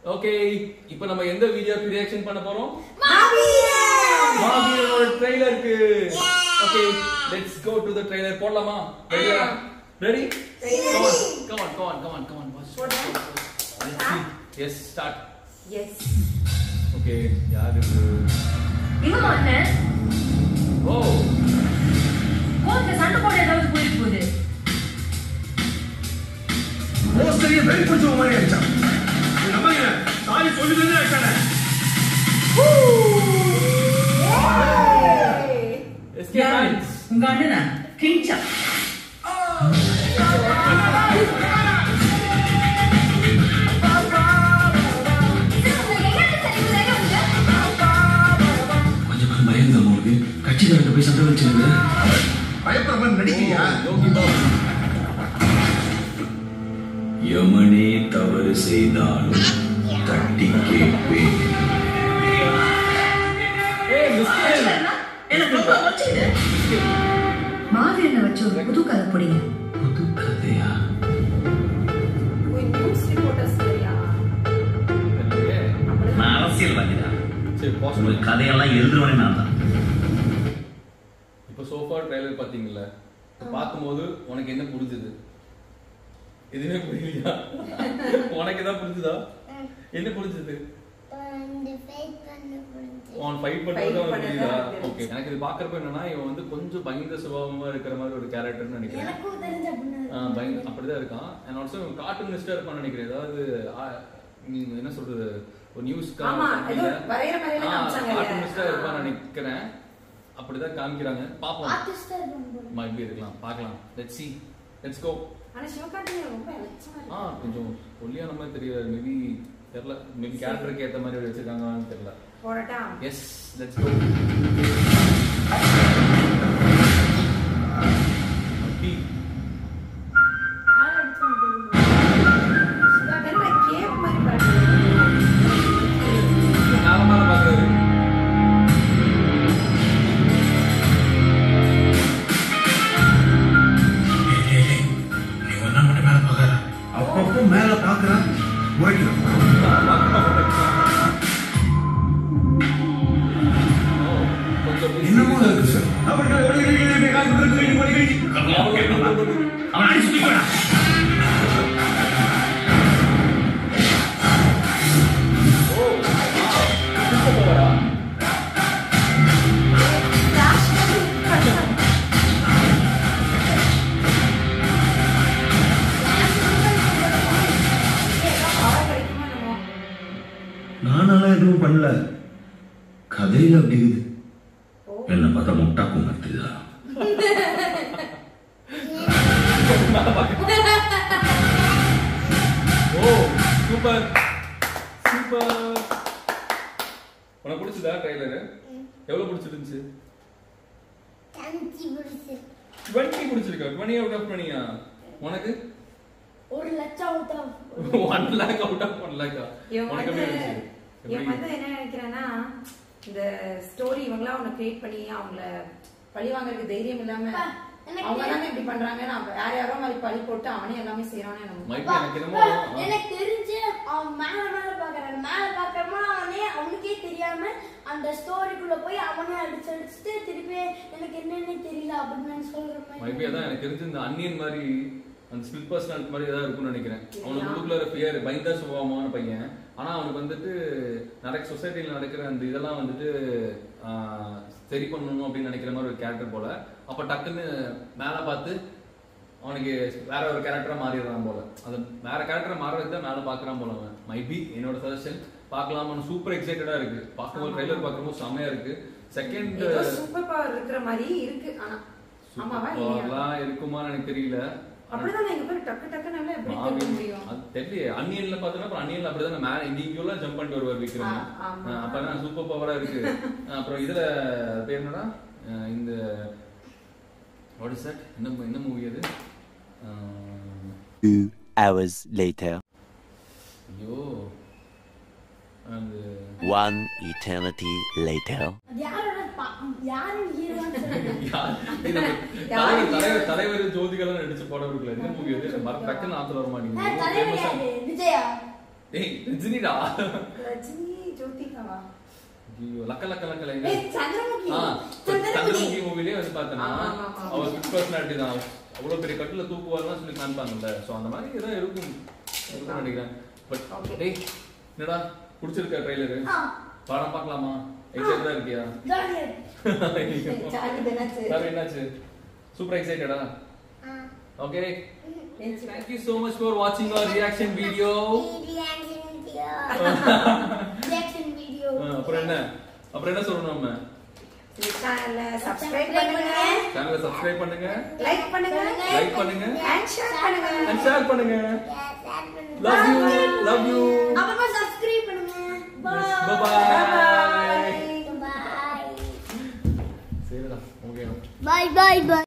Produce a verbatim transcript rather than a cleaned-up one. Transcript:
Okay, இப்போ நம்ம எந்த வீடியோக்கு ரியாக்ஷன் பண்ண போறோம்? Maaveeran Maaveeran ட்ரைலருக்கு. Okay, let's go to the trailer. போடலாமா? ரெடியா? Ready? Come on, come on, come on, come on, come on. Let's see. Yes, start. Yes. Okay, யார் இது? இவன் அண்ணன். ஓ. கோல்ல சண்டை போட ஏதாவது போயிட்டு போகுது. மோஸ்டரிய வெரி கொஞ்சம் மாதிரி ஆயிடுச்சா? நம்மங்க சாரி சொல்லிட்டே இருக்கானே. SK friends. உங்க அண்ணனா கிஞ்சா. கொஞ்சம் பயந்த உங்களுக்கு கட்சிக்காரங்க போய் சண்டை வச்சிருங்க. பயப்படுறவன் நடிக்கிறியா? யோகி பாபு. யமனே தவறு செய்தாலும் தட்டி கேட்பேன். ஏய் மிஸ்டர். என்ன ரொம்ப வச்சிடு. மாவீரனை வச்சு ஒரு புது கதை போடுங்க. புது கதையா? ஒரு நியூஸ் ரிப்போர்ட்டர்ஸ் இல்லையா? நான் அரசியல்வாதிடா. சரி, பாஸ் உங்க கதையெல்லாம் எழுதுறவனே நான் தான். இப்போ சோஃபா ட்ரைலர் பாத்தீங்களா? பாக்கும்போது உனக்கு என்ன புரிஞ்சது? எதுவுமே புரியலையா? உனக்கு தான் புரிஞ்சுதா? என்ன புரிஞ்சது? அவன் ஃபைட் பண்றது அவனுக்கு புரியுதா? ஓகே, எனக்கு இது பாக்குறப்ப என்னன்னா இவன் வந்து கொஞ்சம் பயங்கர சுபாவமா இருக்கிற மாதிரி ஒரு கேரக்டர்னு நினைக்கிறேன். எனக்கும் தெரிஞ்ச அப்படினா பயங்கர அப்படிதான் இருக்கான். அண்ட் ஆல்சோ கார்ட்டூனிஸ்டா இருப்பான்னு நினைக்கிறேன். அதாவது நீங்க என்ன சொல்றது, ஒரு நியூஸ் கார்ட்டூனிஸ்டா இருப்பான்னு நினைக்கிறேன். அப்படிதான் காமிக்கிறாங்க. பாப்போம், ஆர்டிஸ்டா இருப்பாங்க. மைபி இருக்கலாம், பார்க்கலாம். Let's see, let's go. ஆனா சிவகார்த்திகேயன் ரொம்ப எலச்சமா இருக்கு. ஆ கொஞ்சம் ஒல்லியான மாதிரி தெரியல. மேபி தெரியல, மேபி கேரக்டருக்கு ஏத்த மாதிரி வச்சிருக்காங்கன்னு தெரியல. போடட்டா? Yes, let's go. அப்படி ஆள் அடிச்சாங்க. என்ன கேப் மாதிரி பாருங்க. நார்மலா பாக்குறது. நீ ஒன்னா மட்டும் மேல பாக்குற. அப்பப்போ மேல பாக்குற. ஓடிடும். என்னமோ இருக்கு சார். அவர்கள் அவன் அடிச்சு போடா. நானெல்லாம் எதுவும் பண்ணல. கதையில அப்படி இருக்குது. என்ன பார்த்தா முட்டா குமர்த்துதா? ஓ சூப்பர் சூப்பர். உனக்கு பிடிச்சதா ட்ரைலர்? எவ்வளவு பிடிச்சிருந்துச்சு? இருபது பிடிச்சிருக்கா? இருபது அவுட் ஆஃப் இருபது ஆ? உனக்கு ஒரு லட்சம் அவுட் ஆஃப் ஒரு லாக் அவுட் ஆஃப் ஒரு லாக். உனக்கு எப்படி இருந்துச்சு? இவன் வந்து என்ன நினைக்கிறானா, இந்த ஸ்டோரி இவங்களா அவனை கிரியேட் பண்ணி அவங்கள பழி வாங்குறதுக்கு தைரியம் இல்லாம அவங்க தானே இப்படி பண்றாங்க, நான் யார் யாரோ மாதிரி பழி போட்டு அவனே எல்லாமே செய்யறானே. நம்ம எனக்கு தெரிஞ்சு அவன் மேல மேல பாக்குறான். மேல பாக்குறப்போ அவனே அவனுக்கே தெரியாம அந்த ஸ்டோரிக்குள்ள போய் அவனே அடிச்சு அடிச்சுட்டு திருப்பி எனக்கு என்னன்னு தெரியல அப்படின்னு சொல்ற மாதிரி. மைபி அதான் எனக்கு தெரிஞ்சு இந்த அன்னியன் மாதிரி அந்த ஸ்பிளிட் பர்சனாலிட்டி மாதிரி ஏதாவது இருக்கும்னு நினைக்கிறேன். அவனுக்கு உள்ளுக்குள்ள ஃபியர், பயந்தா சுபாவமான பையன். ஆனா அவனுக்கு வந்துட்டு நிறைய சொசைட்டில நடக்கிற அந்த இதெல்லாம் வந்துட்டு சரி பண்ணணும் அப்படின்னு நினைக்கிற மாதிரி ஒரு கேரக்டர் போல. அப்ப டக்குன்னு மேல பார்த்து அவனுக்கு வேற ஒரு கேரக்டரா மாறிடுறான் போல. அது வேற கேரக்டரா மாறதுக்கு தான் மேல பாக்குறான் போல அவன். மைபி என்னோட சஜஷன். பார்க்கலாம். சூப்பர் எக்ஸைட்டடா இருக்கு. பார்க்கும்போது ட்ரைலர் பார்க்கும்போது செமையா இருக்கு. செகண்ட் சூப்பர் பவர் இருக்கிற மாதிரி இருக்கு. ஆனா ஆமாவா இல்லையா இருக்குமான்னு எனக்கு தெரியல. அப்படிதான் எங்க பேர் டக்கு டக்குனால எப்படி தெரிஞ்ச முடியும்? அது தெரியல. அன்னியன்ல பார்த்தனா அப்புறம் அன்னியன்ல அப்படிதான் மேல இண்டிவிஜுவலா ஜம்ப் பண்ணிட்டு வருவார் விக்ரம். அப்பதான் சூப்பர் பவரா இருக்கு. அப்புறம் இதுல பேர் என்னடா இந்த வாட் இஸ் தட்? என்ன என்ன மூவி அது? two hours later. ஐயோ and one eternity later. தலைவர் ஜோதிகெல்லாம் நடிச்ச படம் இருக்குல்ல, என்ன மூவி அது? டக்குன்னு ஆத்துல வர மாட்டேங்குது. ஏய் ரஜினிடா ரஜினி ஜோதிகாவா ஐயோ லக்க லக்க லக்க ஏய் சந்திரமுகி ஆ சந்திரமுகி மூவிலே வந்து பார்த்தனா ஆமா, ஆமா. அவர் ஸ்பிட் பர்சனாலிட்டி தான் அவ்வளவு பெரிய கட்டுல தூக்குவார்லாம் சொல்லி காண்பாங்கல்ல சோ அந்த மாதிரி ஏதோ இருக்கும் இருக்கும்னு நினைக்கிறேன் பட் டேய் என்னடா பிடிச்சிருக்கா ட்ரைலர் படம் பார்க்கலாமா எக்ஸைட்டடா இருக்கியா சார்லி என்னாச்சு சார் என்னாச்சு சூப்பர் எக்ஸைட்டடா okay thank you so much for watching our reaction video reaction video reaction video அப்புறம் என்ன அப்புறம் என்ன சொல்லணும் நம்ம சேனலை சப்ஸ்கிரைப் பண்ணுங்க சேனலை சப்ஸ்கிரைப் பண்ணுங்க லைக் பண்ணுங்க லைக் பண்ணுங்க and share பண்ணுங்க and share பண்ணுங்க love you love you அப்புறமா சப்ஸ்கிரைப் பண்ணுங்க bye bye bye சரிடா ஓகே bye bye bye